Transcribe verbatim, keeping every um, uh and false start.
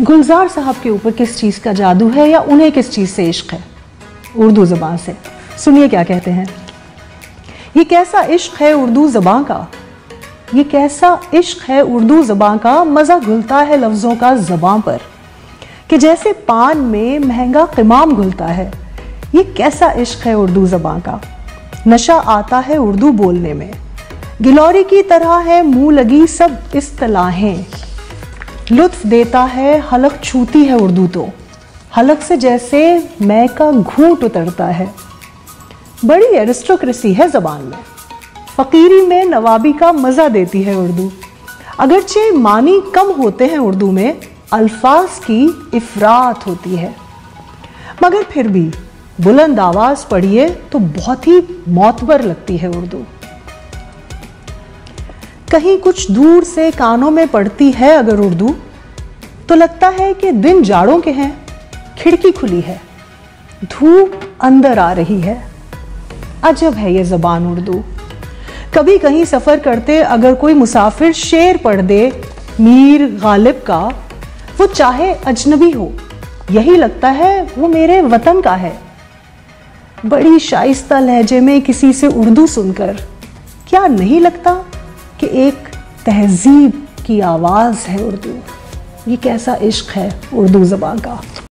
गुलजार साहब के ऊपर किस चीज़ का जादू है या उन्हें किस चीज़ से इश्क है? उर्दू ज़बान से। सुनिए क्या कहते हैं। ये कैसा इश्क है उर्दू ज़बान का, ये कैसा इश्क है उर्दू ज़बान का, मज़ा घुलता है लफ्ज़ों का ज़बान पर कि जैसे पान में महंगा क़िमाम घुलता है। ये कैसा इश्क है उर्दू ज़बान का, नशा आता है उर्दू बोलने में, गिलौरी की तरह है मुँह लगी सब इस्तिलाहें। लुत्फ़ देता है हलक छूती है उर्दू तो, हलक से जैसे मै का घूंट उतरता है। बड़ी एरिस्टोक्रेसी है ज़बान में, फ़कीरी में नवाबी का मज़ा देती है उर्दू। अगरचे मानी कम होते हैं उर्दू में, अल्फाज की इफ़रात होती है, मगर फिर भी बुलंद आवाज़ पढ़िए तो बहुत ही मौतबर लगती है उर्दू। कहीं कुछ दूर से कानों में पड़ती है अगर उर्दू, तो लगता है कि दिन जाड़ों के हैं, खिड़की खुली है, धूप अंदर आ रही है। अजब है ये ज़बान उर्दू। कभी कहीं सफ़र करते अगर कोई मुसाफिर शेर पढ़ दे मीर गालिब का, वो चाहे अजनबी हो, यही लगता है वो मेरे वतन का है। बड़ी शाइस्ता लहजे में किसी से उर्दू सुनकर क्या नहीं लगता कि एक तहजीब की आवाज़ है उर्दू। ये कैसा इश्क है उर्दू ज़बान का।